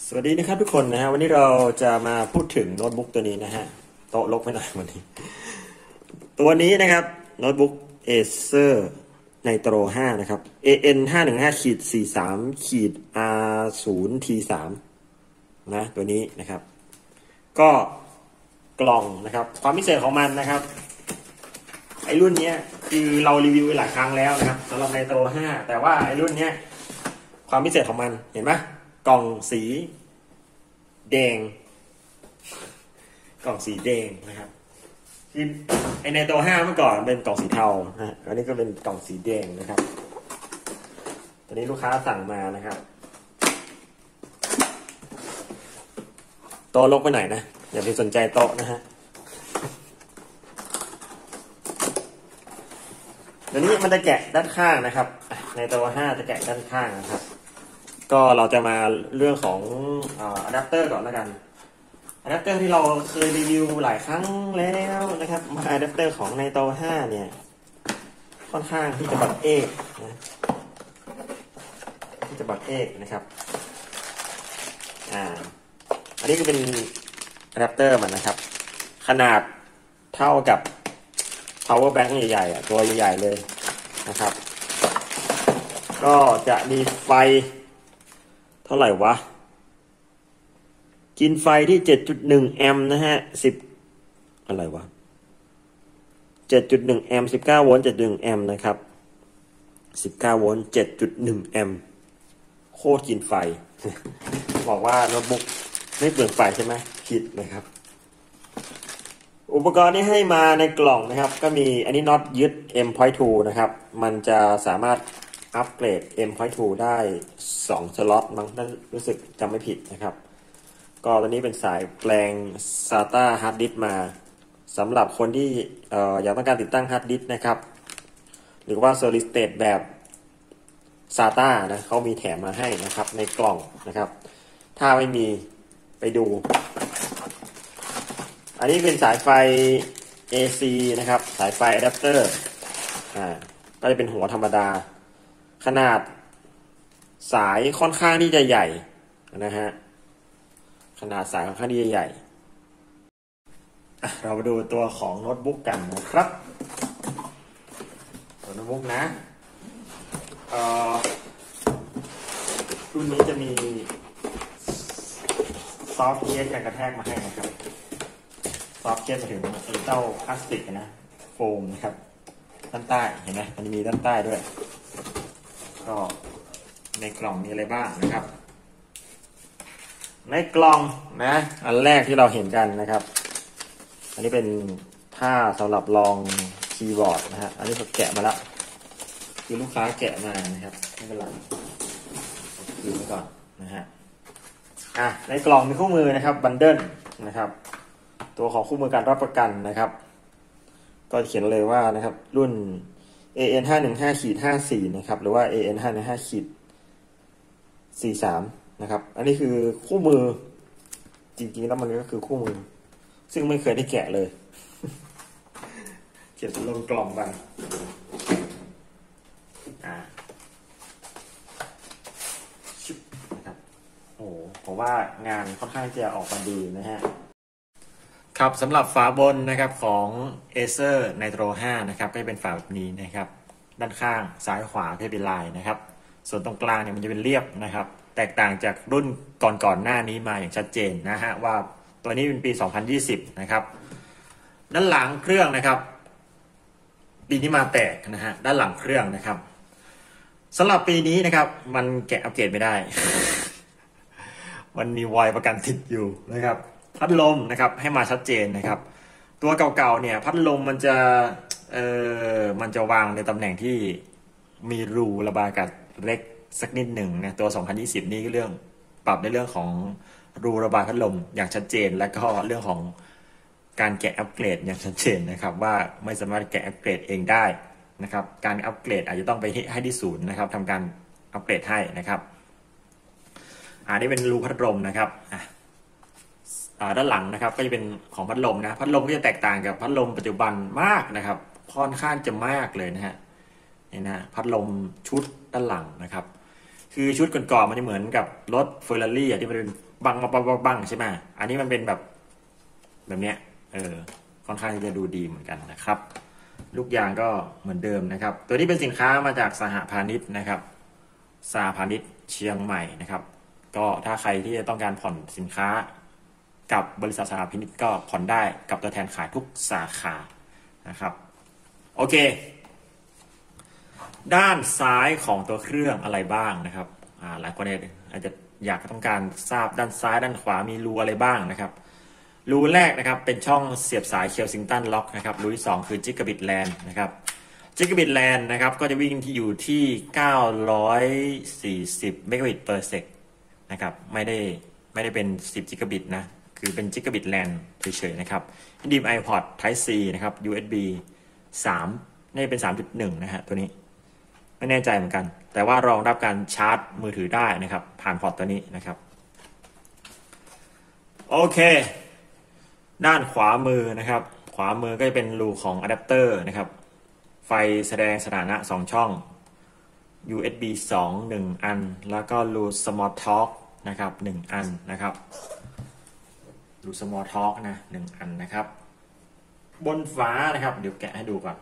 สวัสดีนะครับทุกคนนะฮะวันนี้เราจะมาพูดถึงโน้ตบุ๊กตัวนี้นะฮะโต๊ะลกไปหน่อยวันนี้ตัวนี้นะครับโน้ตบุ๊ก Acer Nitro 5นะครับ AN 515-43 R0T3 นะตัวนี้นะครับก็กล่องนะครับความพิเศษของมันนะครับไอรุ่นนี้คือเรารีวิวไปหลายครั้งแล้วนะครับสำหรับ Nitro 5แต่ว่าไอรุ่นนี้ความพิเศษของมันเห็นไหมกล่องสีแดงกล่องสีแดงนะครับคือไอในตัว5เมื่อก่อนเป็นกล่องสีเทานะอันนี้ก็เป็นกล่องสีแดงนะครับตอนนี้ลูกค้าสั่งมานะครับโต๊ะลกไปไหนนะอย่าไปสนใจโต๊ะนะฮะเดี๋ยวนี้มันจะแกะด้านข้างนะครับในตัว5จะแกะด้านข้างนะครับก็เราจะมาเรื่องของอะแดปเตอร์ก่อนแล้วกันอะแดปเตอร์ที่เราเคยรีวิวหลายครั้งแล้วนะครับมาอะแดปเตอร์ของในโต5เนี่ยค่อนข้างที่จะบักเอกนะที่จะบักเอกนะครับอันนี้ก็เป็นอะแดปเตอร์มันนะครับขนาดเท่ากับ power bank ใหญ่ๆตัวใหญ่ๆเลยนะครับก็จะมีไฟเท่าไหร่วะกินไฟที่ 7.1 แอมป์นะฮะ10อะไรวะ 7.1 แอมป์19 โวลต์ 7.1 แอมป์นะครับ19 โวลต์ 7.1 แอมป์โคตรกินไฟ บอกว่าโน้ตบุ๊กไม่เปลืองไฟใช่ไหมผิดนะครับอุปกรณ์ที่ให้มาในกล่องนะครับก็มีอันนี้น็อตยึด M.2 นะครับมันจะสามารถอัปเกรด M.2 ได้2 สล็อตมั้งถ้ารู้สึกจำไม่ผิดนะครับก็ตอนนี้เป็นสายแปลง SATA Hard Disk มาสำหรับคนที่อยากต้องการติดตั้ง Hard Disk นะครับหรือว่า Solid State แบบ SATA นะเขามีแถมมาให้นะครับในกล่องนะครับถ้าไม่มีไปดูอันนี้เป็นสายไฟ AC นะครับสายไฟอะแดปเตอร์ก็จะเป็นหัวธรรมดาขนาดสายค่อนข้างที่จะใหญ่นะฮะขนาดสายค่อนข้างที่จะใหญ่เรามาดูตัวของโน้ตบุ๊กกันนะครับตัวโน้ตบุ๊กนะรุ่นนี้จะมีซอฟต์เคสกันกระแทกมาให้นะครับซอฟต์เคสมาถึงไอ้เจ้าพลาสติกนะโฟมนะครับด้านใต้เห็นไหมมันมีด้านใต้ด้วยก็ในกล่องมีอะไรบ้างนะครับในกล่องนะอันแรกที่เราเห็นกันนะครับอันนี้เป็นผ้าสำหรับรองคีย์บอร์ดนะฮะอันนี้ผมแกะมาแล้วคือลูกค้าแกะมานะครับไม่เป็นไรคืนไว้ก่อนนะฮะในกล่องมีคู่มือนะครับบันเดิลนะครับตัวของคู่มือการรับประกันนะครับก็เขียนเลยว่านะครับรุ่น AN 515-54นะครับหรือว่า AN 515-43นะครับอันนี้คือคู่มือจริงๆแล้วมันก็คือคู่มือซึ่งไม่เคยได้แกะเลยเขียนลงกล่องไปนะครับโอ้ผมว่างานค่อนข้างจะออกมาดีนะฮะครับสำหรับฝาบนนะครับของ Acer Nitro 5นะครับก็จะเป็นฝาแบบนี้นะครับด้านข้างซ้ายขวาก็เป็นลายนะครับส่วนตรงกลางเนี่ยมันจะเป็นเรียบนะครับแตกต่างจากรุ่นก่อนหน้านี้มาอย่างชัดเจนนะฮะว่าตัวนี้เป็นปี2020นะครับด้านหลังเครื่องนะครับปีนี้มาแตกนะฮะด้านหลังเครื่องนะครับสำหรับปีนี้นะครับมันแกะอัปเกรดไม่ได้ มันมีวอยประกันติดอยู่นะครับพัดลมนะครับให้มาชัดเจนนะครับตัวเก่าๆเนี่ยพัดลมมันจะวางในตำแหน่งที่มีรูระบายอากาศเล็กสักนิดหนึ่งนะตัว2020นี่ก็เรื่องปรับในเรื่องของรูระบายพัดลมอย่างชัดเจนและก็เรื่องของการแกะอัปเกรดอย่างชัดเจนนะครับว่าไม่สามารถแกะอัปเกรดเองได้นะครับการอัปเกรดอาจจะต้องไปให้ที่ศูนย์นะครับทำการอัปเกรดให้นะครับนี่เป็นรูพัดลมนะครับด้านหลังนะครับก็จะเป็นของพัดลมนะพัดลมก็จะแตกต่างกับพัดลมปัจจุบันมากนะครับค่อนข้างจะมากเลยนะฮะนี่นะพัดลมชุดด้านหลังนะครับคือชุดก่อนๆมันจะเหมือนกับรถเฟอร์รารี่ที่มันเป็นบังใช่ไหมอันนี้มันเป็นแบบเนี้ยค่อนข้างจะดูดีเหมือนกันนะครับลูกยางก็เหมือนเดิมนะครับตัวนี้เป็นสินค้ามาจากสหพาณิชย์นะครับสหพาณิชย์เชียงใหม่นะครับก็ถ้าใครที่จะต้องการผ่อนสินค้ากับบริษัทสหพาณิชย์ก็ผ่อนได้กับตัวแทนขายทุกสาขานะครับโอเคด้านซ้ายของตัวเครื่องอะไรบ้างนะครับหลายคนอาจจะอยากต้องการทราบด้านซ้ายด้านขวามีรูอะไรบ้างนะครับรูแรกนะครับเป็นช่องเสียบสายเคลซิงตันล็อกนะครับรูที่2คือจิกะบิตแลนนะครับจิกะบิตแลนนะครับก็จะวิ่งที่อยู่ที่940เมกะบิตเปอร์เซกนะครับไม่ได้เป็น10จิกะบิตนะคือเป็นจิกะบิตแลนเฉยๆนะครับดีม iPod Type C นะครับ USB 3นี่เป็น 3.1 นะฮะตัวนี้ไม่แน่ใจเหมือนกันแต่ว่ารองรับการชาร์จมือถือได้นะครับผ่านพอร์ตตัวนี้นะครับโอเคด้านขวามือนะครับขวามือก็จะเป็นรูของอะแดปเตอร์นะครับไฟแสดงสถานะ2ช่อง USB 2 1 อันแล้วก็รู Small Talk นะครับ1อันนะครับรู Small Talk นะ1อันนะครับบนฝานะครับเดี๋ยวแกะให้ดูก่อน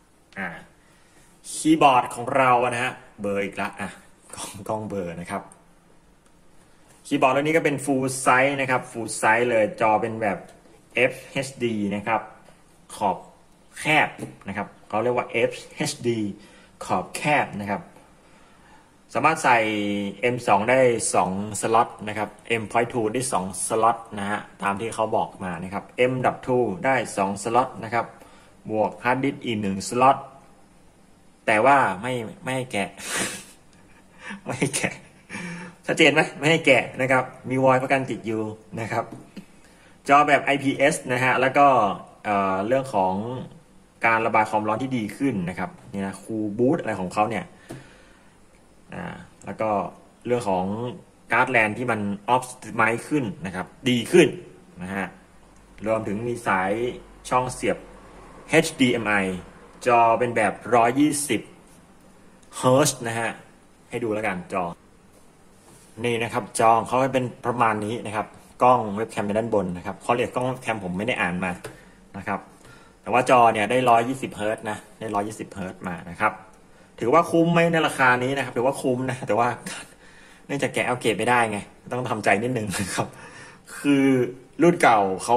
คีย์บอร์ดของเรานะฮะเบอร์อีกละกล้องเบอร์นะครับคีย์บอร์ดตัวนี้ก็เป็น full size นะครับ full size เลยจอเป็นแบบ FHD นะครับขอบแคบนะครับเขาเรียกว่า FHD ขอบแคบนะครับสามารถใส่ M2 ได้2สล็อตนะครับ M.2 ได้2สล็อตนะฮะตามที่เขาบอกมานะครับ M.2 ได้2สล็อตนะครับบวกฮาร์ดดิสก์อีก1สล็อตแต่ว่าไม่ให้แกะ ไม่ให้แกะชัดเจนไหมไม่ให้แกะนะครับมีวอยล์ประกันติดอยู่นะครับจอแบบ IPS นะฮะแล้วก็เรื่องของการระบายความร้อนที่ดีขึ้นนะครับนี่นะคูลบูทอะไรของเขาเนี่ยแล้วก็เรื่องของการ์ดแลนที่มันออฟติไมซ์ขึ้นนะครับดีขึ้นนะฮะรวมถึงมีสายช่องเสียบ HDMI จอเป็นแบบ120 Hz นะฮะให้ดูแล้วกันจอนี่นะครับจอเขาเป็นประมาณนี้นะครับกล้องเว็บแคมในด้านบนนะครับเขาเรียกกล้องเว็บแคมผมไม่ได้อ่านมานะครับแต่ว่าจอเนี่ยได้120 Hz นะได้120 Hz มานะครับถือว่าคุ้มไหมในราคานี้นะครับถือว่าคุ้มนะแต่ว่าเนื่องจากแกะเอาเกรดไม่ได้ไงต้องทำใจนิดนึงนะครับคือรุ่นเก่าเขา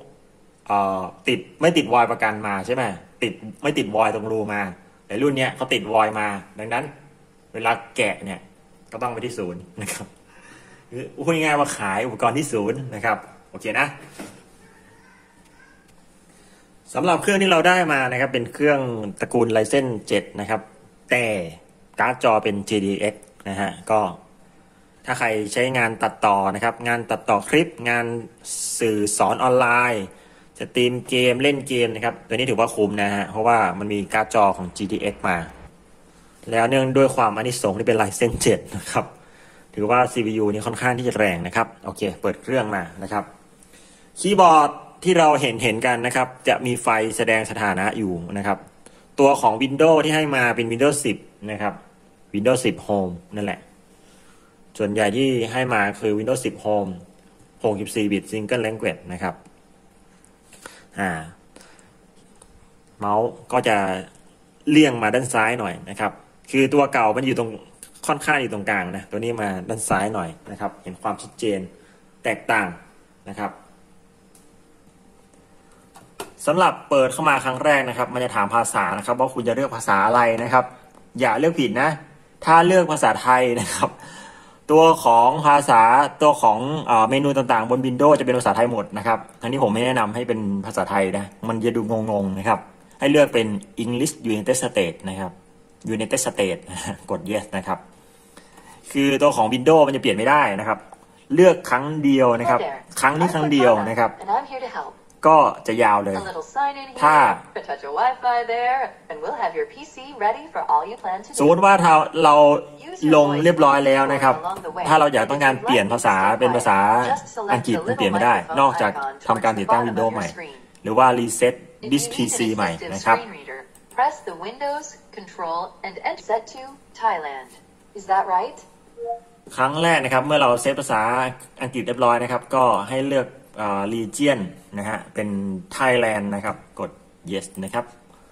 ไม่ติดวอยล์ประกันมาใช่ไหมไม่ติดวอยล์ตรงรูมาแต่รุ่นเนี้ยเขาติดวอยล์มาดังนั้นเวลาแกะเนี่ยก็ต้องไปที่ศูนย์นะครับพูดง่ายๆว่าขายอุปกรณ์ที่ศูนย์นะครับโอเคนะสำหรับเครื่องที่เราได้มานะครับเป็นเครื่องตระกูล Ryzen 7นะครับแต่การ์ดจอเป็น GTX นะฮะก็ถ้าใครใช้งานตัดต่อนะครับงานตัดต่อคลิปงานสื่อสอนออนไลน์สตรีมเกมเล่นเกมนะครับตัวนี้ถือว่าคุ้มนะฮะเพราะว่ามันมีการ์ดจอของ GTX มาแล้วเนื่องด้วยความอานิสงส์ที่เป็น Ryzen 7นะครับถือว่า CPU นี่ค่อนข้างที่จะแรงนะครับโอเคเปิดเครื่องมานะครับคีย์บอร์ดที่เราเห็นกันนะครับจะมีไฟแสดงสถานะอยู่นะครับตัวของ Windows ที่ให้มาเป็น Windows 10นะครับ Windows 10 Home นั่นแหละส่วนใหญ่ที่ให้มาคือ Windows 10 Home 64 bit Single Language นะครับเมาส์ก็จะเลี่ยงมาด้านซ้ายหน่อยนะครับคือตัวเก่ามันอยู่ตรงค่อนข้างอยู่ตรงกลางนะตัวนี้มาด้านซ้ายหน่อยนะครับเห็นความชัดเจนแตกต่างนะครับสำหรับเปิดเข้ามาครั้งแรกนะครับมันจะถามภาษานะครับว่าคุณจะเลือกภาษาอะไรนะครับอย่าเลือกผิดนะถ้าเลือกภาษาไทยนะครับตัวของภาษาตัวของเมนูต่างๆบน Windows จะเป็นภาษาไทยหมดนะครับทั้งนี้ผมไม่แนะนำให้เป็นภาษาไทยนะมันจะดูงงๆนะครับให้เลือกเป็น English United States นะครับ United States กด yes นะครับคือตัวของ Windows มันจะเปลี่ยนไม่ได้นะครับเลือกครั้งเดียวนะครับครั้งนี้ครั้งเดียวนะครับก็จะยาวเลยถ้าสมมติว่าเราลงเรียบร้อยแล้วนะครับถ้าเราอยากต้องการเปลี่ยนภาษาเป็นภาษาอังกฤษมันเปลี่ยนไม่ได้นอกจากทำการติดตั้ง Windows ใหม่หรือว่า reset this PC ใหม่นะครับ Press the Windows Control and Enter set to Thailand. Is that right? ครั้งแรกนะครับเมื่อเราเซฟภาษาอังกฤษเรียบร้อยนะครับก็ให้เลือกregion นะฮะเป็น Thailand นะครับกด yes นะครับ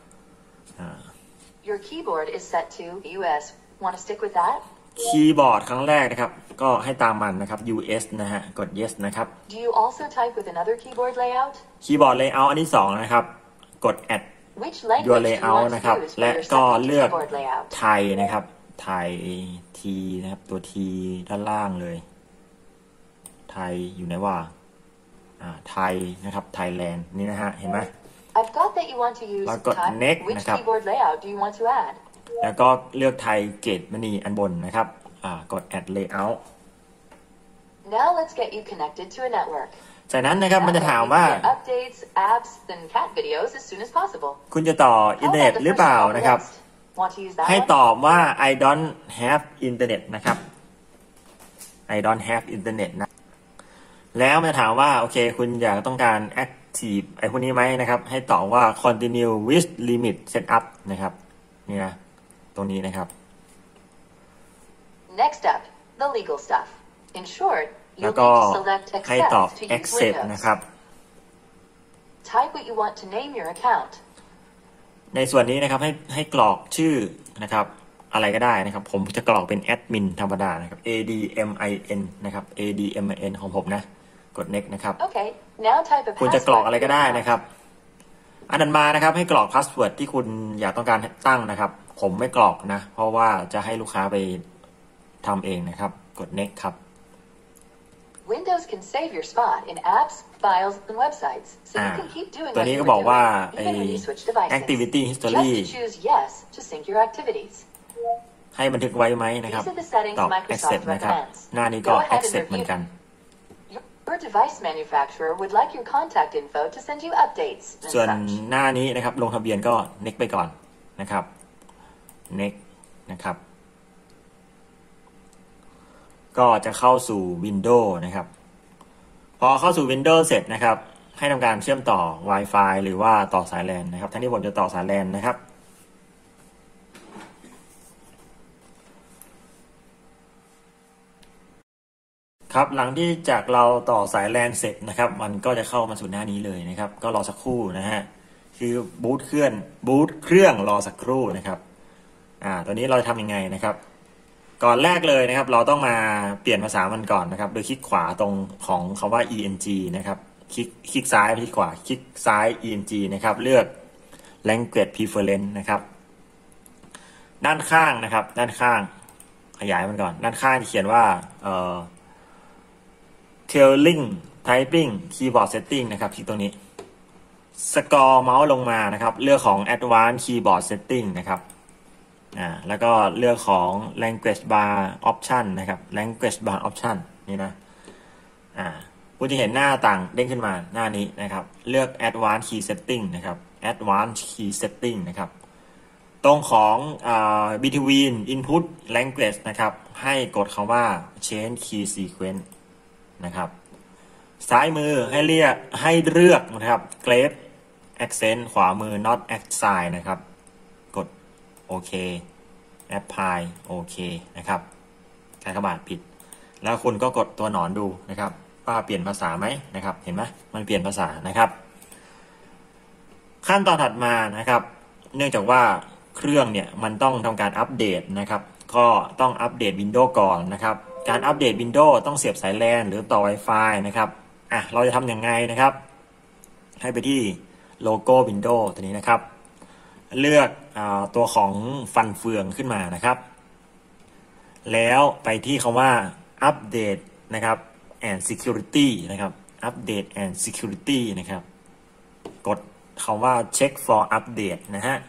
Your keyboard is set to US. Want to stick with that? คีย์บอร์ดครั้งแรกนะครับก็ให้ตามมันนะครับ US นะฮะกด yes นะครับ Do you also type with another keyboard layout? คีย์บอร์ด layout อันที่2นะครับกด add Which language your do you layout want นะครับ to use และ for your ก็ second เลือก keyboard layout? ไทยนะครับไทย T นะครับตัว T ด้านล่างเลยไทยอยู่ไหนวะไทยนะครับ Thailand นี่นะฮะเห็นไหม I've got that you want to use แล้วกด type. next Which นะครับ keyboard layout do you want to add? แล้วก็เลือกไทยเกตมณีอันบนนะครับกด add layout Now let's get you connected to a network. จากนั้นนะครับมันจะถามว่า updates, apps, and cat videos as soon as possible. คุณจะต่ออินเทอร์เน็ตหรือเปล่านะครับ Want to use that ให้ one? ตอบว่า I don't have internet นะครับ I don't have internet นะแล้วมันจะถามว่าโอเคคุณอยากต้องการ active ไอ้พวกนี้ไหมนะครับให้ตอบว่า continue with limit setup นะครับนี่นะตรงนี้นะครับ Next up, the legal stuff. In short, แล้ว you'll ก็ need to select ให้ตอบ accept to use accept Windows. นะครับ Type what you want to name your account. ในส่วนนี้นะครับให้กรอกชื่อนะครับอะไรก็ได้นะครับผมจะกรอกเป็นแอดมินธรรมดานะครับ ADMIN นะครับ ADMIN ของผมนะกด next นะครับ Okay, now type a คุณจะกรอก password อะไรก็ได้นะครับอันนั้นมานะครับให้กรอกพาสเวิร์ดที่คุณอยากต้องการตั้งนะครับผมไม่กรอกนะเพราะว่าจะให้ลูกค้าไปทำเองนะครับกด next ครับ Windows can save your spot in apps, files, and websites, so you can keep doing ตัว what นี้ you ก็ were บอกว่า doing ไอ้ even when you switch devices. activity history Just choose yes to sync your activities. ให้บันทึกไว้ไหมนะครับ These are the settings ตอบ Microsoft accept นะครับ recommends. หน้านี้ก็ Go ahead and accept เหมือน review. กัน Your device manufacturer would like your contact info to send you updates and ส่วน such. หน้านี้นะครับลงทะเบียนก็ next ไปก่อนนะครับ next นะครับก็จะเข้าสู่ Windows นะครับพอเข้าสู่ Windows เสร็จนะครับให้ทำการเชื่อมต่อ Wi-Fi หรือว่าต่อสาย LAN นะครับทั้งที่ผมจะต่อสาย LAN นะครับครับหลังที่จากเราต่อสาย LAN เสร็จนะครับมันก็จะเข้ามาสู่หน้านี้เลยนะครับก็รอสักครู่นะฮะคือบูตเครื่องรอสักครู่นะครับตัวนี้เราจะทำยังไงนะครับก่อนแรกเลยนะครับเราต้องมาเปลี่ยนภาษามันก่อนนะครับโดยคลิกขวาตรงของคำว่า eng นะครับคลิกซ้ายไปที่ขวาคลิกซ้าย eng นะครับเลือก language preference นะครับด้านข้างนะครับด้านข้างขยายมันก่อนด้านข้างจะเขียนว่าTrailing Typing Keyboard Setting นะครับคลิกตรงนี้สกอร์เมาส์ลงมานะครับเลือกของ Advanced Keyboard Setting นะครับแล้วก็เลือกของ Language Bar Option นะครับ Language Bar Option นี่นะคุณจะเห็นหน้าต่างเด้งขึ้นมาหน้านี้นะครับเลือก Advanced Key Setting นะครับ Advanced Key Setting นะครับตรงของBetween Input Language นะครับให้กดคำว่า Change Key Sequence นะครับซ้ายมือให้เลือกนะครับ Grave Accent ขวามือ Not Assign นะครับกดโอเค Apply โอเคนะครับกากบาทผิดแล้วคุณก็กดตัวหนอนดูนะครับว่าเปลี่ยนภาษาไหมนะครับเห็นไหมมันเปลี่ยนภาษานะครับขั้นตอนถัดมานะครับเนื่องจากว่าเครื่องเนี่ยมันต้องทำการอัปเดตนะครับก็ต้องอัปเดต Windows ก่อนนะครับการอัปเดต Windows ต้องเสียบสาย LAN หรือต่อ Wi-Fi นะครับเราจะทำยังไงนะครับให้ไปที่โลโก้ Windows ตัวนี้นะครับเลือกตัวของฟันเฟืองขึ้นมานะครับแล้วไปที่คำว่าอัปเดตนะครับ and security นะครับ update and security นะครับกดคำว่า check for update นะฮะ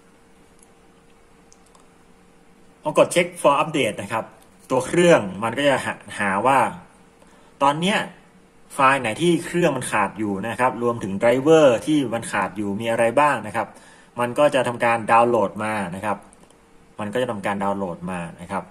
พอกด check for update นะครับตัวเครื่องมันก็จะหาว่าตอนเนี้ยไฟล์ไหนที่เครื่องมันขาดอยู่นะครับรวมถึงไดรเวอร์ที่มันขาดอยู่มีอะไรบ้างนะครับมันก็จะทำการดาวน์โหลดมานะครับมันก็จะทำการดาวน์โหลดมานะครับ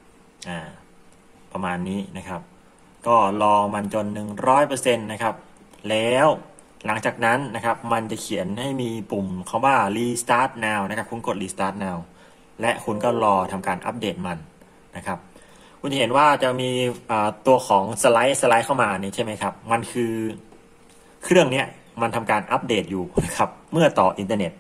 ประมาณนี้นะครับก็รอมันจน 100% นะครับแล้วหลังจากนั้นนะครับมันจะเขียนให้มีปุ่มคำว่า restart now นะครับคุณกด restart now และคุณก็รอทำการอัปเดตมันนะครับคุณจะเห็นว่าจะมีตัวของสไลด์เข้ามาเนี่ยใช่ไหมครับมันคือเครื่องเนี้ยมันทำการอัปเดตอยู่นะครับเมื่อต่ออินเทอร์เน็ต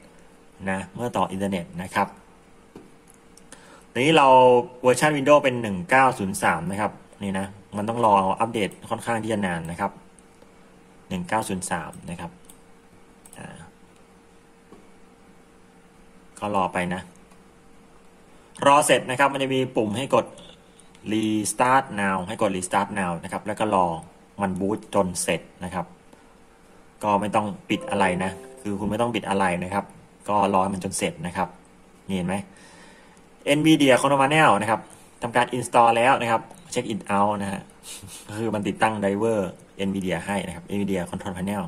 นะครับทีนี้เราเวอร์ชัน Windows เป็น1903นะครับนี่นะมันต้องรออัปเดตค่อนข้างที่จะนานนะครับ1903นะครับก็รอไปนะรอเสร็จนะครับมันจะมีปุ่มให้กด Restart Now ให้กด Restart Now นะครับแล้วก็รอมันบูตจนเสร็จนะครับก็ไม่ต้องปิดอะไรนะคือคุณไม่ต้องปิดอะไรนะครับก็รอมันจนเสร็จนะครับนี่เห็นไหม NVIDIA Control Panel นะครับทำการ install แล้วนะครับเช็ค in out นะฮะก็คือมันติดตั้งไดเวอร์ NVIDIA ให้นะครับ NVIDIA Control Panel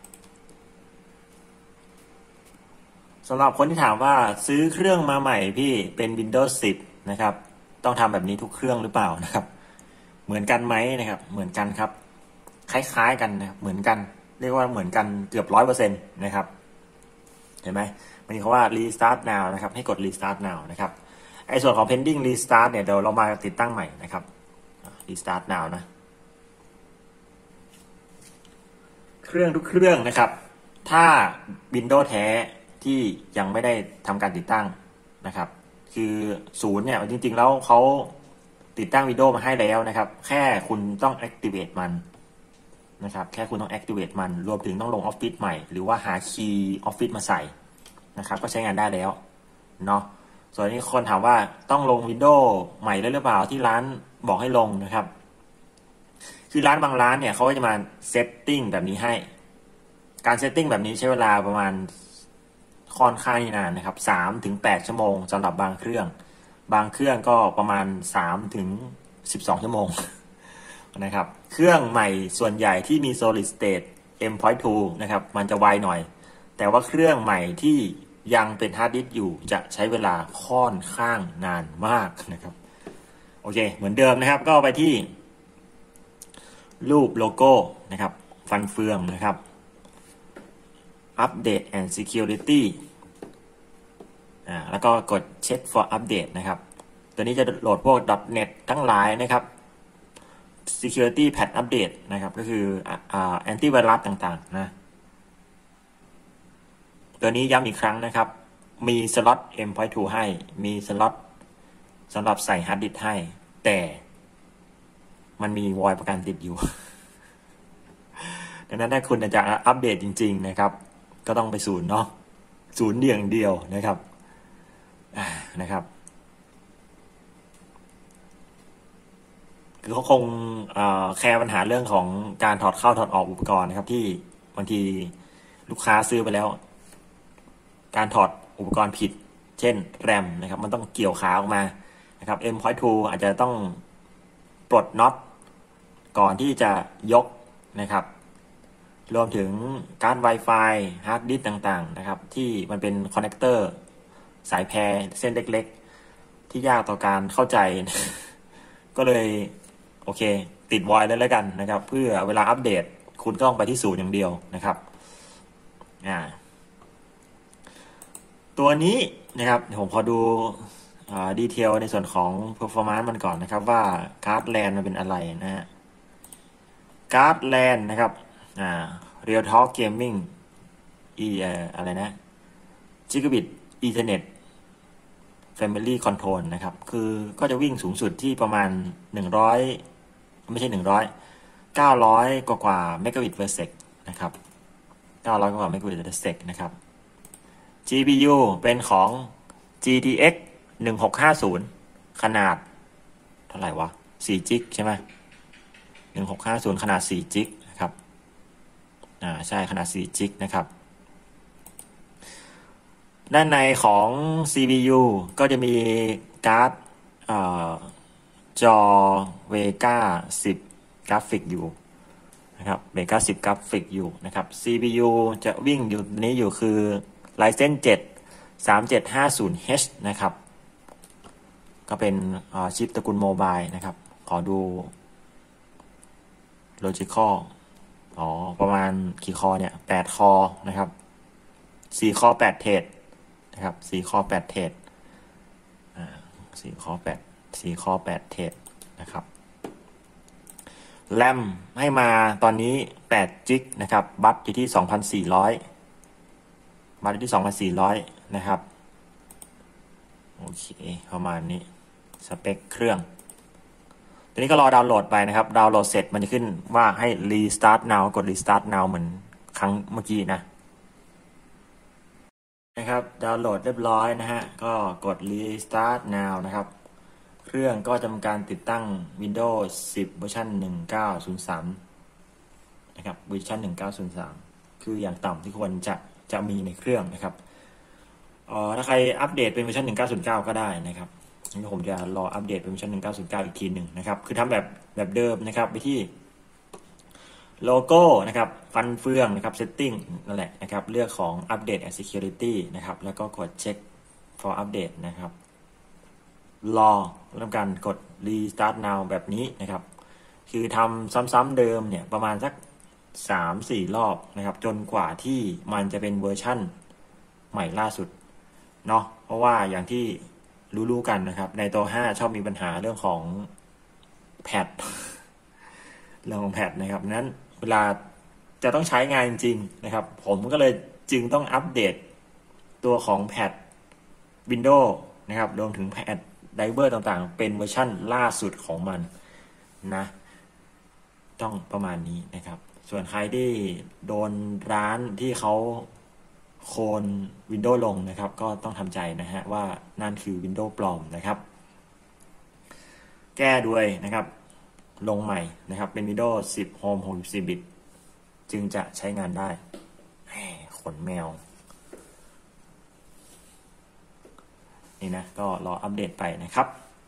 สำหรับคนที่ถามว่าซื้อเครื่องมาใหม่พี่เป็น Windows 10 นะครับต้องทำแบบนี้ทุกเครื่องหรือเปล่านะครับเหมือนกันไหมนะครับเหมือนกันครับคล้ายๆกันนะครับเหมือนกันเรียกว่าเหมือนกันเกือบ 100% นะครับเห็นไหมมันมีคำว่า restart now นะครับให้กด restart now นะครับไอ้ส่วนของ pending restart เนี่ยเดี๋ยวเรามาติดตั้งใหม่นะครับ restart now นะเครื่องทุกเครื่องนะครับถ้า Windows แท้ที่ยังไม่ได้ทำการติดตั้งนะครับคือศูนย์เนี่ยจริงๆแล้วเขาติดตั้ง Windows มาให้แล้วนะครับแค่คุณต้อง activate มันนะครับแค่คุณต้อง activate มันรวมถึงต้องลง Office ใหม่หรือว่าหาคีย์ Office มาใส่นะครับก็ใช้งานได้แล้วเนาะส่วนนี้คนถามว่าต้องลง Windows ใหม่หรือเปล่าที่ร้านบอกให้ลงนะครับคือร้านบางร้านเนี่ยเขาก็จะมาเซตติ้งแบบนี้ให้การเซตติ้งแบบนี้ใช้เวลาประมาณค่อนข้างนานนะครับ3-8 ชั่วโมงสำหรับบางเครื่องก็ประมาณ3-12 ชั่วโมงนะครับเครื่องใหม่ส่วนใหญ่ที่มี solid state M.2 นะครับมันจะไวหน่อยแต่ว่าเครื่องใหม่ที่ยังเป็นฮาร์ดดิสก์อยู่จะใช้เวลาค่อนข้างนานมากนะครับโอเคเหมือนเดิมนะครับก็ไปที่รูปโลโก้นะครับฟันเฟืองนะครับ Update and Security แล้วก็กด Check for Update นะครับตัวนี้จะโหลดพวก .NET ทั้งหลายนะครับ Security Patch Update นะครับก็คือAntivirus ต่างๆนะตัวนี้ย้ำอีกครั้งนะครับมีสล็อต M.2 ให้มีสล็อตสำหรับใส่ฮาร์ดดิสก์ให้แต่มันมีวอยประกันติดอยู่ ดังนั้นถ้าคุณจะอัปเดตจริงๆนะครับก็ต้องไปศูนย์เนาะศูนย์อย่างเดียวนะครับคือเขาคงแคร์ปัญหาเรื่องของการถอดเข้าถอดออกอุปกรณ์นะครับที่บางทีลูกค้าซื้อไปแล้วการถอดอุปกรณ์ผิดเช่นแรมนะครับมันต้องเกี่ยวขาออกมานะครับ M.2 อาจจะต้องปลดน็อตก่อนที่จะยกนะครับรวมถึงการ์ด Wi-Fi ฮาร์ดดิสก์ต่างๆนะครับที่มันเป็นคอนเนคเตอร์สายแพรเส้นเล็กๆที่ยากต่อการเข้าใจ ก็เลยโอเคติดไว้แล้วกันนะครับเพื่อเวลาอัปเดตคุณก็ต้องไปที่ศูนย์อย่างเดียวนะครับตัวนี้นะครับผมขอดูดีเทลในส่วนของ performance มันก่อนนะครับว่าการ์ดแลนมันเป็นอะไรนะฮะการ์ดแลนนะครับReal Talk Gaming อะไรนะ Gigabit Ethernet Family Control นะครับคือก็จะวิ่งสูงสุดที่ประมาณ100ไม่ใช่900กว่าเมกะบิต per sec นะครับ900กว่าเมกะบิต per sec นะครับ GPU เป็นของ GTX 1650ขนาดเท่าไหร่วะ4 จิกใช่ไหม1650ขนาด4 จิกนะครับใช่ขนาด4 จิกนะครับด้านในของ CPU ก็จะมีการ์ดจอ Vega 10 กราฟิกอยู่นะครับ Vega 10 กราฟิกอยู่นะครับ CPU จะวิ่งอยู่นี้อยู่คือ Ryzen 7 3750H นะครับก็เป็นชิปตระกูลโมบายนะครับขอดู Logical ประมาณกี่คอเนี่ย8คอนะครับ4คอ8เทรดนะครับ4คอ8เทรด4คอ8เทรดนะครับแรมให้มาตอนนี้8 จิกนะครับบัตอยู่ที่ 2,400 บัตอยู่ที่ 2,400 นะครับโอเคประมาณนี้สเปคเครื่องทีนี้ก็รอดาวน์โหลดไปนะครับดาวน์โหลดเสร็จมันจะขึ้นว่าให้ restart now กด restart now เหมือนครั้งเมื่อกี้นะครับดาวน์โหลดเรียบร้อยนะฮะก็กด restart now นะครับเครื่องก็ทำการติดตั้ง Windows 10 เวอร์ชัน 1903 นะครับเวอร์ชัน 1903 คืออย่างต่ำที่ควรจะมีในเครื่องนะครับถ้าใครอัปเดตเป็นเวอร์ชัน 1909 ก็ได้นะครับงั้นผมจะรออัปเดตเป็นเวอร์ชัน 1909 อีกทีหนึ่งนะครับคือทำแบบเดิมนะครับไปที่โลโก้นะครับฟันเฟืองนะครับ setting นั่นแหละนะครับเลือกของ update and security นะครับแล้วก็กด check for update นะครับรอทำการกด restart now แบบนี้นะครับคือทำซ้ำๆเดิมเนี่ยประมาณสัก 3-4 รอบนะครับจนกว่าที่มันจะเป็นเวอร์ชั่นใหม่ล่าสุดเนาะเพราะว่าอย่างที่รู้กันนะครับในตัว5ชอบมีปัญหาเรื่องของแพทเรื่องของแพทนะครับนั้นเวลาจะต้องใช้งานจริงๆนะครับผมก็เลยจึงต้องอัปเดตตัวของแพท Windows นะครับรวมถึงแพทไดเวอร์ต่างๆเป็นเวอร์ชั่นล่าสุดของมันนะต้องประมาณนี้นะครับส่วนใครที่โดนร้านที่เขาโคลน Windows ลงนะครับก็ต้องทำใจนะฮะว่านั่นคือ Windows ปลอมนะครับแก้ด้วยนะครับลงใหม่นะครับเป็น Windows 10 Home 64 บิตจึงจะใช้งานได้ขนแมวนี่นะก็รออัปเดตไปนะครับ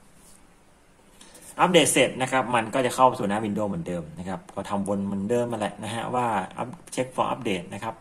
อัปเดตเสร็จนะครับมันก็จะเข้าสู่หน้า Windows เหมือนเดิมนะครับก็ทำวนเหมือนเดิมมาแหละนะฮะว่าเช็ค for update นะครับ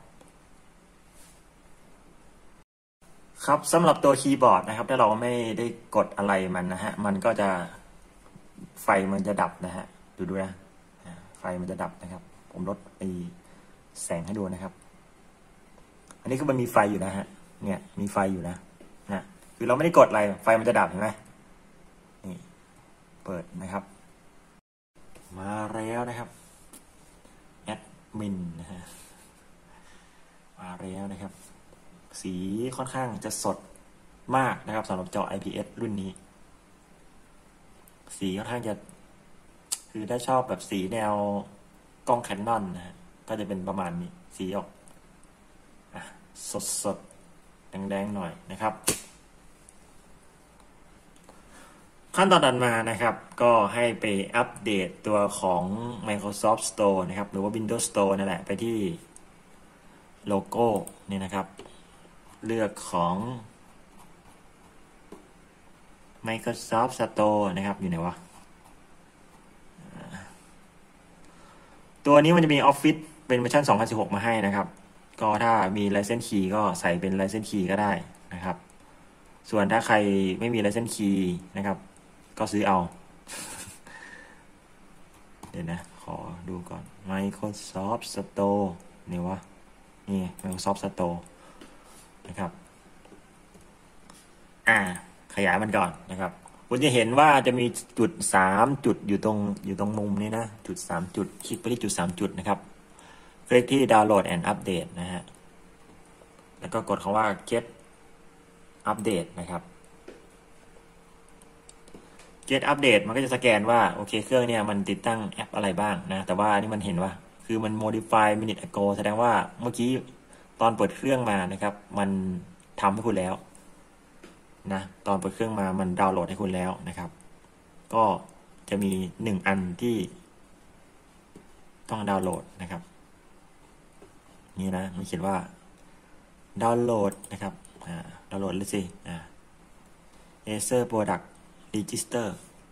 ครับสำหรับตัวคีย์บอร์ดนะครับถ้าเราไม่ได้กดอะไรมันนะฮะมันก็จะไฟมันจะดับนะฮะดูนะไฟมันจะดับนะครับผมลดแสงให้ดูนะครับอันนี้คือมันมีไฟอยู่นะฮะเนี่ยมีไฟอยู่นะคือเราไม่ได้กดอะไรไฟมันจะดับเห็นไหมนี่เปิดนะครับมาแล้วนะครับแอดมินนะฮะมาแล้วนะครับสีค่อนข้างจะสดมากนะครับสำหรับจอ IPS รุ่นนี้สีค่อนข้างจะคือถ้าชอบแบบสีแนวกล้อง Canon นะฮะก็จะเป็นประมาณนี้สีออกสดแดงๆหน่อยนะครับขั้นตอนถัดมานะครับก็ให้ไปอัปเดตตัวของ Microsoft Store นะครับหรือว่า Windows Store นั่นแหละไปที่โลโก้นี่นะครับเลือกของ Microsoft Store นะครับอยู่ไหนวะตัวนี้มันจะมี Office เป็นเวอร์ชัน 2016 มาให้นะครับก็ถ้ามี License Key ก็ใส่เป็น License Key ก็ได้นะครับส่วนถ้าใครไม่มี License Key นะครับก็ซื้อเอาเดี๋ยวนะขอดูก่อน Microsoft Store นี่วะนี่ Microsoft Store นะครับขยายมันก่อนนะครับคุณจะเห็นว่าจะมีจุด3จุดอยู่ตรงมุมนี้นะจุด3จุดคลิกไปที่จุด3จุดนะครับคลิกที่ Download and Update นะฮะแล้วก็กดคำว่า Get Update นะครับ Get Update มันก็จะสแกนว่าโอเคเครื่องเนี่ยมันติดตั้งแอปอะไรบ้างนะแต่ว่าอันนี้มันเห็นว่าคือมัน modify minute ago แสดงว่าเมื่อกี้ตอนเปิดเครื่องมานะครับมันทำให้คุณแล้วนะตอนเปิดเครื่องมามันดาวน์โหลดให้คุณแล้วนะครับก็จะมี1อันที่ต้องดาวน์โหลดนะครับนี่นะมันเขียนว่าดาวน์โหลดนะครับดาวน์โหลดเลยสิAcer Product Register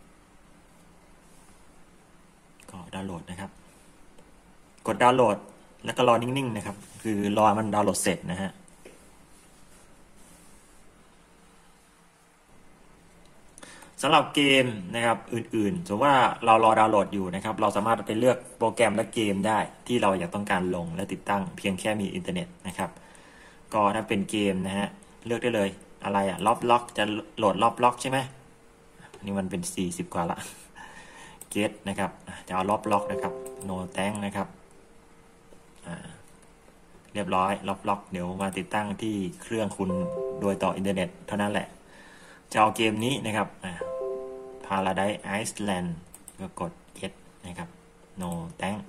ก็ดาวน์โหลดนะครับกดดาวน์โหลดแล้วก็รอนิ่งๆนะครับคือรอมันดาวน์โหลดเสร็จนะฮะสำหรับเกมนะครับอื่นๆสมมติว่าเรารอดาวน์โหลดอยู่นะครับเราสามารถไปเลือกโปรแกรมและเกมได้ที่เราอยากต้องการลงและติดตั้งเพียงแค่มีอินเทอร์เน็ตนะครับก็ถ้าเป็นเกมนะฮะเลือกได้เลยอะไรล็อกจะโหลดล็อกใช่ไหมนี่มันเป็น40 กว่าละ get นะครับจะเอาล็อกนะครับ no thanks นะครับเรียบร้อยล็อกเดี๋ยวมาติดตั้งที่เครื่องคุณโดยต่ออินเทอร์เน็ตเท่านั้นแหละจะเอาเกมนี้นะครับParadise Island ก็กด get นะครับ no thanks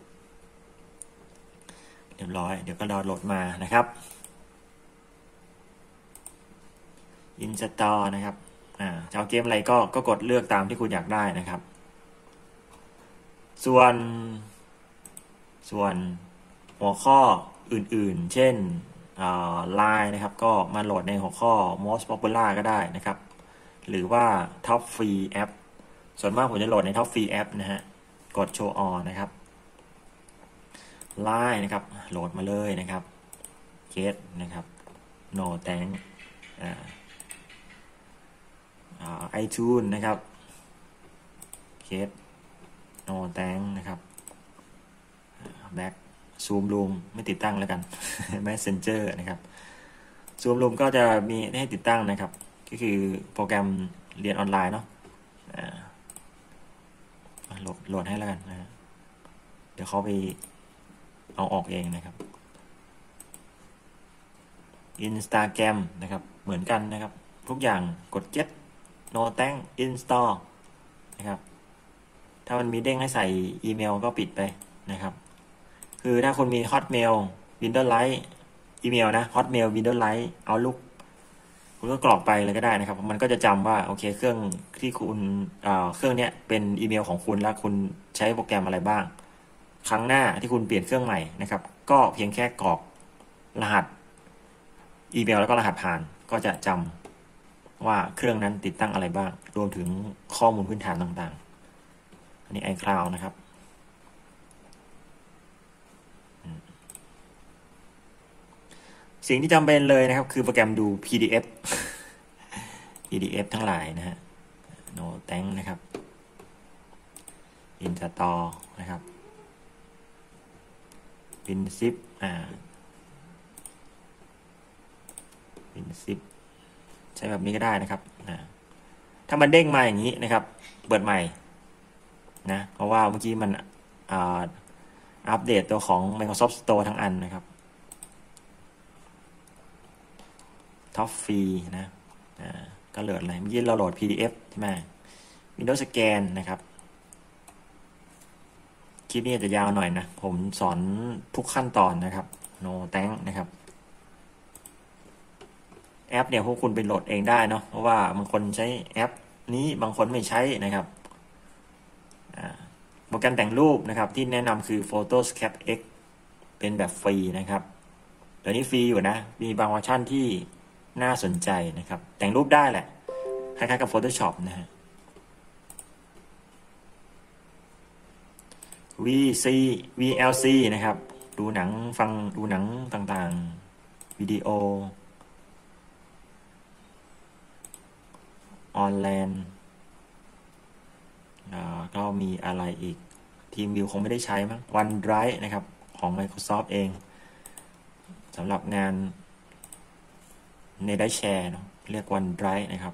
เรียบร้อยเดี๋ยวก็ดาวน์โหลดมานะครับ install นะครับจะเอาเกมอะไรก็กดเลือกตามที่คุณอยากได้นะครับส่วนหัวข้ออื่นๆเช่นLine นะครับก็มาโหลดในหัวข้อ most popular ก็ได้นะครับหรือว่า top free app ส่วนมากผมจะโหลดใน top free app นะฮะกด show all นะครับ Line นะครับโหลดมาเลยนะครับ get นะครับ no thanks iTunes นะครับ get no thanks นะครับ back Zoom Room ไม่ติดตั้งแล้วกัน Messenger นะครับ Zoom Room ก็จะมีให้ติดตั้งนะครับก็คือโปรแกรมเรียนออนไลน์เนาะโหลดให้แล้วกันนะเดี๋ยวเขาไปเอาออกเองนะครับ Instagram นะครับเหมือนกันนะครับทุกอย่างกด get no thanks install นะครับถ้ามันมีเด้งให้ใส่อีเมลก็ปิดไปนะครับคือถ้าคุณมี Hotmail Windows Live อีเมลนะ Hotmail Windows Live Outlook คุณก็กรอกไปเลยก็ได้นะครับมันก็จะจำว่าโอเคเครื่องที่คุณเครื่องเนี้ยเป็นอีเมลของคุณแล้วคุณใช้โปรแกรมอะไรบ้างครั้งหน้าที่คุณเปลี่ยนเครื่องใหม่นะครับก็เพียงแค่กรอกรหัสอีเมลแล้วก็รหัสผ่านก็จะจำว่าเครื่องนั้นติดตั้งอะไรบ้างรวมถึงข้อมูลพื้นฐานต่างๆอันนี้ iCloud นะครับสิ่งที่จำเป็นเลยนะครับคือโปรแกรมดู PDF ทั้งหลายนะฮะ no thanks นะครับ install นะครับ WinZip WinZip ใช้แบบนี้ก็ได้นะครับถ้ามันเด้งมาอย่างนี้นะครับเปิดใหม่นะเพราะว่าเมื่อกี้มันอัปเดตตัวของ Microsoft Store ทั้งอันนะครับท็อปฟรีนะก็โหลดอะไรเมื่อกี้เราโหลด PDF ใช่ไหม Windows Scan นะครับคลิปนี้จะยาวหน่อยนะผมสอนทุกขั้นตอนนะครับ no thanks นะครับแอปเนี่ยพวกคุณไปโหลดเองได้เนาะเพราะว่าบางคนใช้แอปนี้บางคนไม่ใช้นะครับโปรแกรมแต่งรูปนะครับที่แนะนำคือ Photoshop X เป็นแบบฟรีนะครับเดี๋ยวนี้ฟรีอยู่นะมีบางเวอร์ชันที่น่าสนใจนะครับแต่งรูปได้แหละคล้ายๆกับ Photoshop นะฮะ VLC นะครับดูหนังฟังดูหนังต่างๆวิดีโอออนไลน์ก็มีอะไรอีกทีมวิวคงไม่ได้ใช้มั้ง OneDrive นะครับของ Microsoft เองสำหรับงานในได้แชร์เนาะเรียก OneDrive นะครับ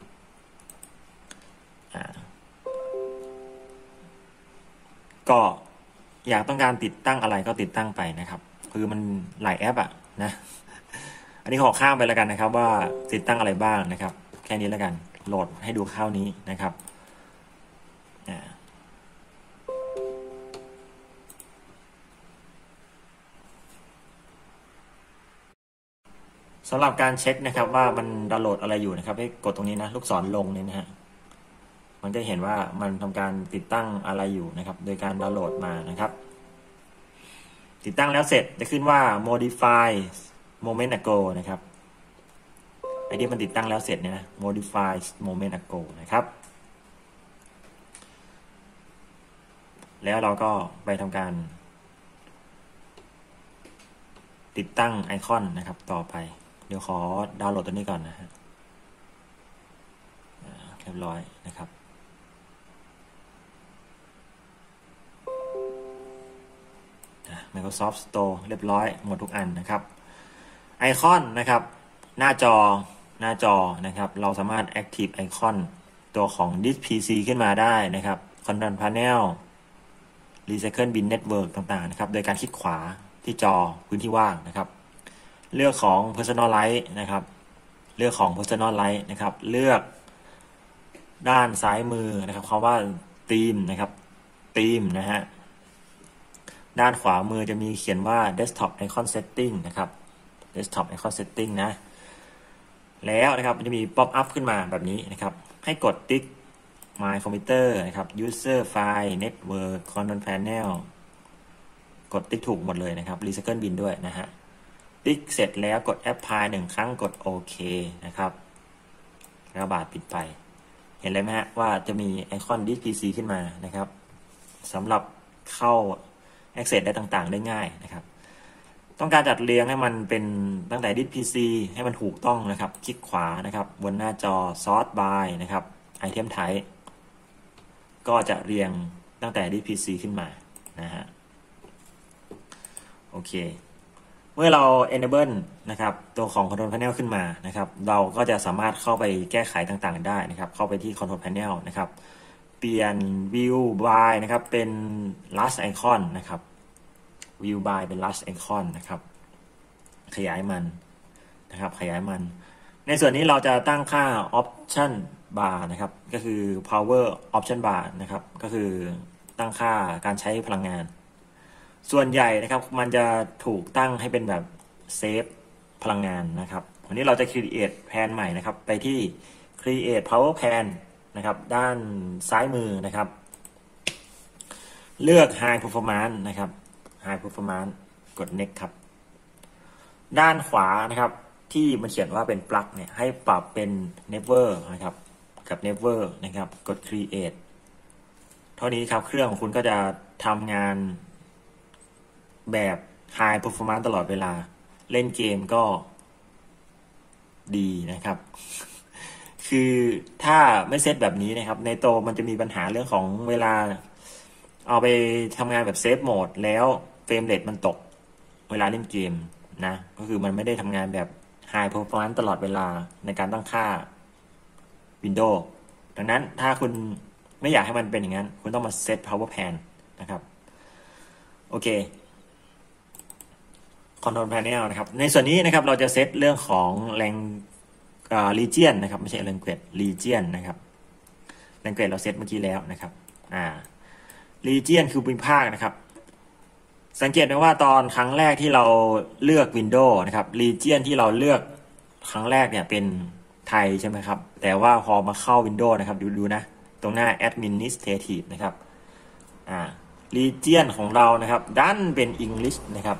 ก็อยากต้องการติดตั้งอะไรก็ติดตั้งไปนะครับคือมันหลายแอปนะอันนี้ขอข้ามไปแล้วกันนะครับว่าติดตั้งอะไรบ้างนะครับแค่นี้แล้วกันโหลดให้ดูข้าวนี้นะครับสำหรับการเช็คนะครับว่ามันดาวน์โหลดอะไรอยู่นะครับให้กดตรงนี้นะลูกศรลงเนี่ยนะฮะมันจะเห็นว่ามันทำการติดตั้งอะไรอยู่นะครับโดยการดาวน์โหลดมานะครับติดตั้งแล้วเสร็จจะขึ้นว่า modify moment ago นะครับไอ้ที่มันติดตั้งแล้วเสร็จเนี่ยนะ modify moment ago นะครับแล้วเราก็ไปทำการติดตั้งไอคอนนะครับต่อไปเดี๋ยวขอดาวน์โหลดตัวนี้ก่อนนะฮะเรียบร้อยนะครับMicrosoft Store เรียบร้อยหมดทุกอันนะครับไอคอนนะครับหน้าจอนะครับเราสามารถ Active ไอคอนตัวของ Disk PC ขึ้นมาได้นะครับ Control Panel Recycle Bin Network ต่างๆนะครับโดยการคลิกขวาที่จอพื้นที่ว่างนะครับเลือกของ Personalize นะครับเลือกของ Personalize นะครับเลือกด้านซ้ายมือนะครับคำว่า Theme นะครับ Theme นะฮะด้านขวามือจะมีเขียนว่า Desktop Icon Setting นะครับ Desktop Icon Setting นะแล้วนะครับมันจะมี Pop up ขึ้นมาแบบนี้นะครับให้กดติ๊ก My Computer นะครับ User File Network Control Panel กดติ๊กถูกหมดเลยนะครับ Recycle Bin ด้วยนะฮะติ๊กเสร็จแล้วกด Apply 1 ครั้งกดโอเคนะครับแล้วบาดปิดไปเห็นเลยไหมฮะว่าจะมีไอคอน Disk PC ขึ้นมานะครับสำหรับเข้า Access ได้ต่างๆได้ง่ายนะครับต้องการจัดเรียงให้มันเป็นตั้งแต่ Disk PC ให้มันถูกต้องนะครับคลิกขวานะครับบนหน้าจอ Sort by นะครับ Item Type ก็จะเรียงตั้งแต่ Disk PC ขึ้นมานะฮะโอเคเมื่อเรา enable นะครับตัวของ control panel ขึ้นมานะครับเราก็จะสามารถเข้าไปแก้ไขต่างๆได้นะครับเข้าไปที่ control panel นะครับเปลี่ยน view by นะครับเป็น last icon นะครับ view by เป็น last icon นะครับขยายมันนะครับขยายมันในส่วนนี้เราจะตั้งค่า option bar นะครับก็คือ power option bar นะครับก็คือตั้งค่าการใช้พลังงานส่วนใหญ่นะครับมันจะถูกตั้งให้เป็นแบบเซฟพลังงานนะครับวันนี้เราจะ create plan ใหม่นะครับไปที่ create power plan นะครับด้านซ้ายมือนะครับเลือก high performance นะครับ high performance กด next ครับด้านขวานะครับที่มันเขียนว่าเป็น plug เนี่ยให้ปรับเป็น never นะครับกับ never นะครับกด create เท่านี้ครับเครื่องของคุณก็จะทำงานแบบ High Performance ตลอดเวลาเล่นเกมก็ดีนะครับคือถ้าไม่เซตแบบนี้นะครับในโตมันจะมีปัญหาเรื่องของเวลาเอาไปทำงานแบบเซฟโหมดแล้วเฟรมเรทมันตกเวลาเล่นเกมนะก็คือมันไม่ได้ทำงานแบบ High Performance ตลอดเวลาในการตั้งค่า Windows ดังนั้นถ้าคุณไม่อยากให้มันเป็นอย่างนั้นคุณต้องมาเซต Power Plan นะครับโอเคControl Panel นะครับในส่วนนี้นะครับเราจะเซตเรื่องของregion นะครับไม่ใช่ language region นะครับ language เราเซตเมื่อกี้แล้วนะครับregion คือภูมิภาคนะครับสังเกตไหมว่าตอนครั้งแรกที่เราเลือก Windows นะครับ region ที่เราเลือกครั้งแรกเนี่ยเป็นไทยใช่ไหมครับแต่ว่าพอมาเข้า Windows นะครับดูนะตรงหน้า administrative นะครับregion ของเรานะครับดันเป็น English นะครับ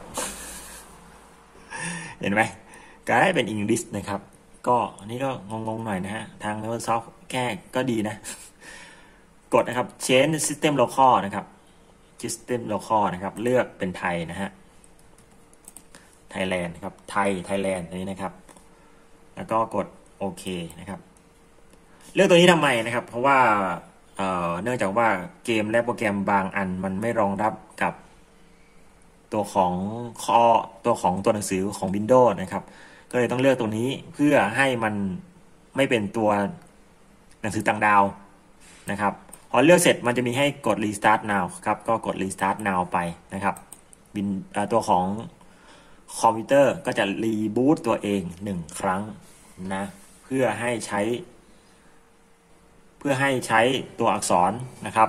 เห็นไหมการได้เป็น English นะครับก็อันนี้ก็งงๆหน่อยนะฮะทาง Microsoft แก้ก็ดีนะกดนะครับ Change System Local นะครับ System Local นะครับเลือกเป็นไทยนะฮะ Thailand นะครับไทย Thailand นี้นะครับแล้วก็กดโอเคนะครับเลือกตัวนี้ทำไมนะครับเพราะว่าเนื่องจากว่าเกมและโปรแกรมบางอันมันไม่รองรับกับตัวของตัวหนังสือของ Windows นะครับก็เลยต้องเลือกตัวนี้เพื่อให้มันไม่เป็นตัวหนังสือต่างดาวนะครับพอเลือกเสร็จมันจะมีให้กด Restart Now ครับก็กด Restart Now ไปนะครับตัวของคอมพิวเตอร์ก็จะรีบูตตัวเอง1ครั้งนะเพื่อให้ใช้ตัวอักษรนะครับ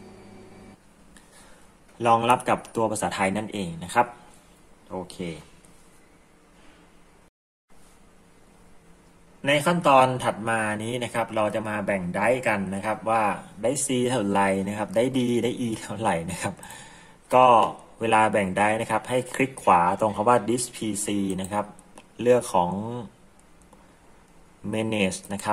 รองรับกับตัวภาษาไทยนั่นเองนะครับโอเคในขั้นตอนถัดมานี้นะครับเราจะมาแบ่งไดส์กันนะครับว่าไดส์ C เท่าไหร่นะครับไดส์ D ไดส์ E เท่าไหร่นะครับก็เวลาแบ่งไดส์นะครับให้คลิกขวาตรงคำว่า Disk PC นะครับเลือกของ Manage นะครับ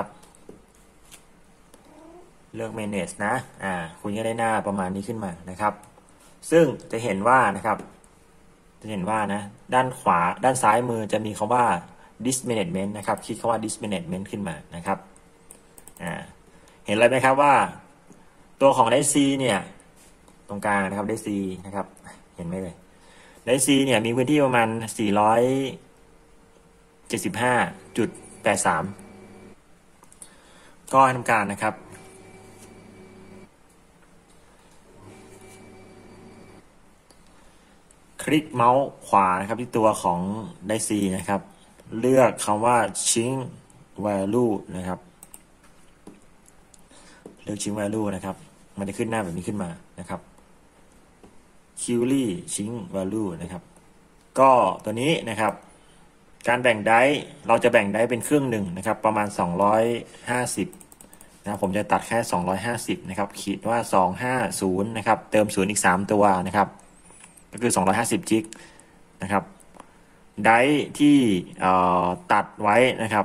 เลือก Manage นะคุณก็ได้หน้าประมาณนี้ขึ้นมานะครับซึ่งจะเห็นว่านะครับด้านซ้ายมือจะมีคำว่า Disk Management นะครับคลิกคำว่า Disk Management ขึ้นมานะครับเห็นเลยไหมครับว่าตัวของ Disk C เนี่ยตรงกลางนะครับ Disk C นะครับเห็นไหมเลย Disk C เนี่ยมีพื้นที่ประมาณ 475.83 ก็ทำการนะครับลิกเมาส์ขวานะครับที่ตัวของไดซีนะครับเลือกคำว่า change value นะครับเลือก change value นะครับมันจะขึ้นหน้าแบบนี้ขึ้นมานะครับ query change value นะครับก็ตัวนี้นะครับการแบ่งไดเราจะแบ่งไดเป็นครึ่งหนึ่งนะครับประมาณ250นะผมจะตัดแค่250นะครับขีดว่า250นะครับเติม0อีก3ตัวนะครับก็คือ250จิกนะครับไดที่ตัดไว้นะครับ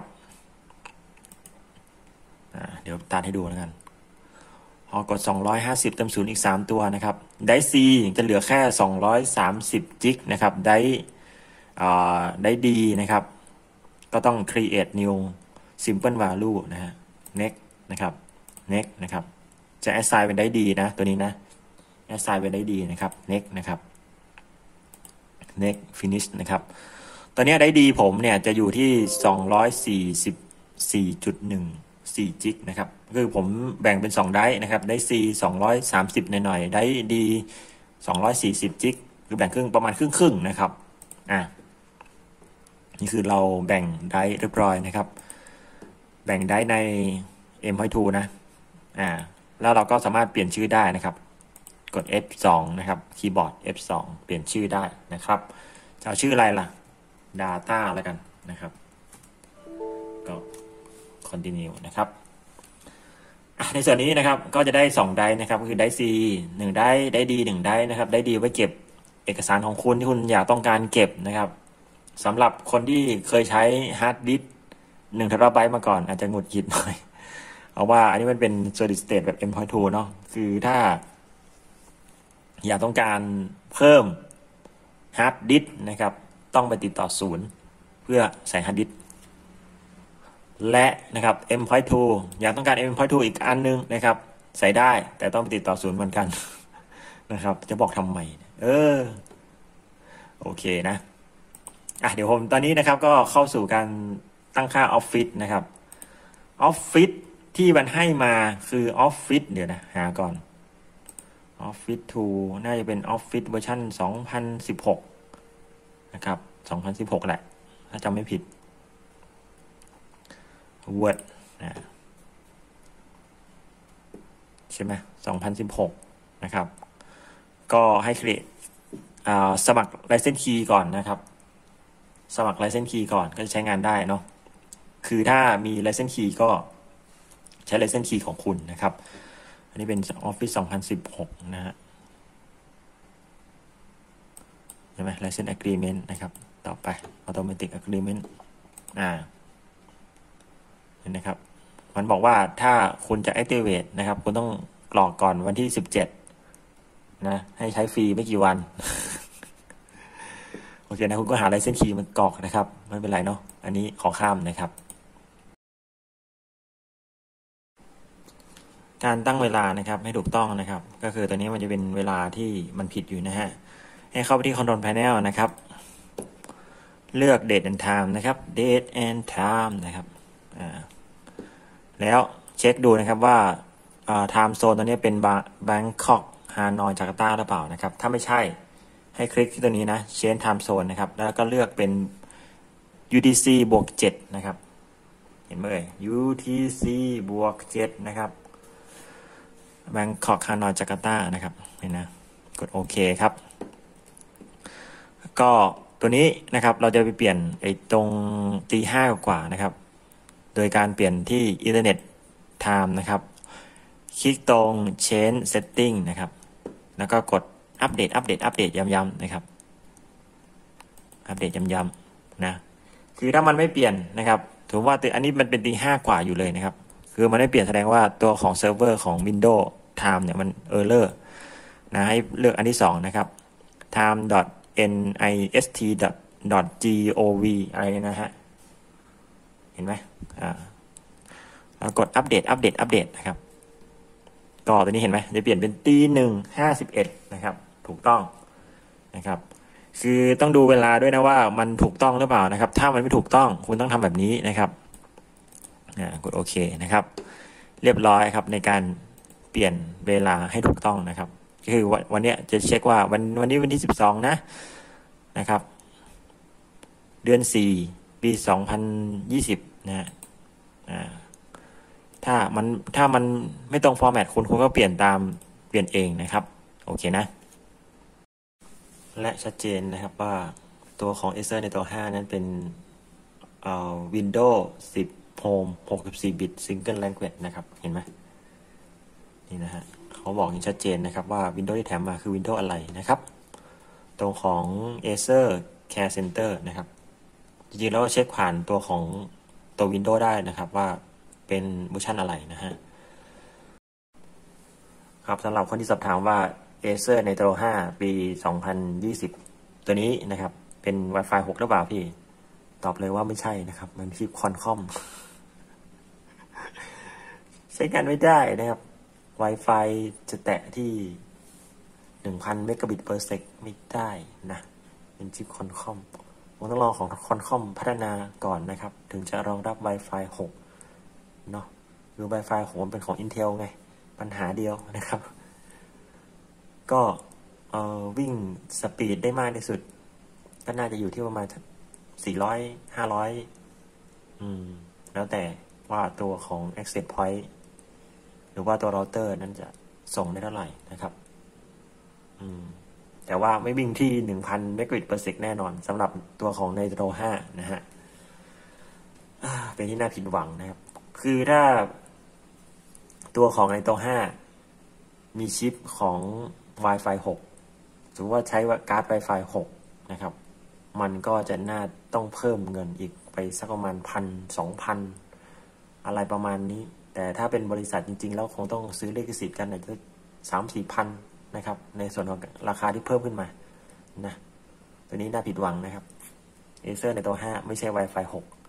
เดี๋ยวตัดให้ดูแล้วกันพอกด250เติม0อีก3ตัวนะครับได C จะเหลือแค่230จิกนะครับได D นะครับก็ต้อง create new simple value นะฮะ next นะครับ next นะครับจะ assign เป็นได D นะตัวนี้นะ assign เป็นได D นะครับ next นะครับ next finish นะครับตอนนี้ได D ผมเนี่ยจะอยู่ที่244.14จิกนะครับคือผมแบ่งเป็น2ไดนะครับได C 230หน่อยๆได D 240จิกคือแบ่งครึ่งประมาณครึ่งนะครับนี่คือเราแบ่งไดเรียบร้อยนะครับแบ่งไดใน M.2 นะแล้วเราก็สามารถเปลี่ยนชื่อได้นะครับกด F2 นะครับคีย์บอร์ด F2 เปลี่ยนชื่อได้นะครับจะเอาชื่ออะไรล่ะ Data แล้วกันนะครับก็ Continue นะครับในส่วนนี้นะครับก็จะได้2ไดนะครับก็คือได C 1ได ได D 1ไดนะครับได D ไว้เก็บเอกสารของคุณที่คุณอยากต้องการเก็บนะครับสำหรับคนที่เคยใช้ฮาร์ดดิสก์1 TBมาก่อนอาจจะหงุดหงิดหน่อยเพราะว่าอันนี้มันเป็น solid state แบบ M.2 เนาะคือถ้าอยากต้องการเพิ่มฮาร์ดดิสก์นะครับต้องไปติดต่อศูนย์เพื่อใส่ฮาร์ดดิสก์และนะครับ M.2 อยากต้องการ M.2 อีกอันนึงนะครับใส่ได้แต่ต้องไปติดต่อศูนย์เหมือนกันนะครับจะบอกทำไมโอเคนะเดี๋ยวผมตอนนี้นะครับก็เข้าสู่การตั้งค่าออฟฟิศนะครับออฟฟิศที่มันให้มาคือออฟฟิศเดี๋ยวนะหาก่อนออฟฟิศ2น่าจะเป็นออฟฟิศเวอร์ชัน2016นะครับ2016แหละถ้าจำไม่ผิด Word ใช่ไหม2016นะครับก็ให้createสมัคร license key ก่อนนะครับสมัคร license key ก่อนก็จะใช้งานได้เนาะคือถ้ามี license key ก็ใช้ license key ของคุณนะครับอันนี้เป็น Office 2016นะฮะใช่ไหม license agreement นะครับต่อไป automatic agreement เห็นนะครับมันบอกว่าถ้าคุณจะ activate นะครับคุณต้องกรอกก่อนวันที่17นะให้ใช้ฟรีไม่กี่วันโอเคนะคุณก็หา license key มากรอกนะครับไม่เป็นไรเนาะอันนี้ขอข้ามนะครับการตั้งเวลานะครับให้ถูกต้องนะครับก็คือตัวนี้มันจะเป็นเวลาที่มันผิดอยู่นะฮะให้เข้าไปที่ Control Panel นะครับเลือก Date and Time นะครับ Date and Time นะครับแล้วเช็คดูนะครับว่าTime Zone ตัวนี้เป็น Bangkok Hanoi Jakarta หรือเปล่านะครับถ้าไม่ใช่ให้คลิกที่ตัวนี้นะ Change Time Zone นะครับแล้วก็เลือกเป็น UTC+7 นะครับเห็นไหมUTC+7 นะครับBangkok Hanoi Jakarta นะครับเห็นนะกดโอเคครับก็ตัวนี้นะครับเราจะไปเปลี่ยนตรงตี 5 กว่านะครับโดยการเปลี่ยนที่ Internet Time นะครับคลิกตรง Change Setting นะครับแล้วก็กดอัปเดตย้ำๆนะครับอัปเดตย้ำๆนะคือถ้ามันไม่เปลี่ยนนะครับถือว่าอันนี้มันเป็นตี 5 กว่าอยู่เลยนะครับคือมันไม่เปลี่ยนแสดงว่าตัวของเซิร์ฟเวอร์ของ Windows Time เนี่ยมันerror นะให้เลือกอันที่2นะครับ time.nist.gov อะไรเนี่ยนะฮะเห็นไหมแล้วกดอัปเดตนะครับก็ตัวนี้เห็นไหมจะเปลี่ยนเป็นตี 1:51นะครับถูกต้องนะครับคือต้องดูเวลาด้วยนะว่ามันถูกต้องหรือเปล่านะครับถ้ามันไม่ถูกต้องคุณต้องทำแบบนี้นะครับกดโอเคนะครับเรียบร้อยครับในการเปลี่ยนเวลาให้ถูกต้องนะครับคือวันนี้จะเช็คว่าวันนี้วันที่12นะนะครับเดือน4ปี2020นะฮะถ้ามันไม่ตรงฟอร์แมตคุณก็เปลี่ยนเองนะครับโอเคนะและชัดเจนนะครับว่าตัวของ Acer ในตัว 5 นั้นเป็นWindows 10 Home 64 บิต Single Language นะครับเห็นไหมนี่นะฮะเขาบอกอย่างชัดเจนนะครับว่า Windows ที่แถมมาคือ Windows อะไรนะครับตรงของ Acer Care Center นะครับจริงๆแล้วเช็คผ่านตัวของตัว Windows ได้นะครับว่าเป็นเวอร์ชันอะไรนะฮะครับสำหรับคนที่สอบถามว่า Acer Nitro 5 ปี 2020 ตัวนี้นะครับเป็น Wi-Fi 6 หรือเปล่าพี่ตอบเลยว่าไม่ใช่นะครับมันชิปคอนคอม ใช้งานไม่ได้นะครับ Wi-Fi จะแตะที่ 1,000 เมกะบิต per sec ไม่ได้นะเป็นชิปคอนคอมผมต้องรอของคอนคอมพัฒนาก่อนนะครับถึงจะรองรับ Wi-Fi 6เนาะหรือ Wi-Fi 6เป็นของ Intel ไงปัญหาเดียวนะครับก็วิ่งสปีดได้มากที่สุดก็น่าจะอยู่ที่ประมาณ400 500แล้วแต่ว่าตัวของ access point หรือว่าตัวเราเตอร์นั้นจะส่งได้เท่าไหร่นะครับแต่ว่าไม่วิ่งที่ 1,000 เมกะบิต per sec แน่นอนสำหรับตัวของ Nitro 5 นะฮะเป็นที่น่าผิดหวังนะครับคือถ้าตัวของ Nitro 5 มีชิปของ Wi-Fi 6 สมมติว่าใช้การ์ด Wi-Fi 6 นะครับมันก็จะน่าต้องเพิ่มเงินอีกไปสักประมาณ1,000-2,000 อะไรประมาณนี้แต่ถ้าเป็นบริษัทจริงๆแล้วคงต้องซื้อลิขสิทธิ์กันอาจจะ 3-4 พันนะครับในส่วนของราคาที่เพิ่มขึ้นมานะตัวนี้น่าผิดหวังนะครับ Acer ในตัว 5 ไม่ใช่ Wi-Fi 6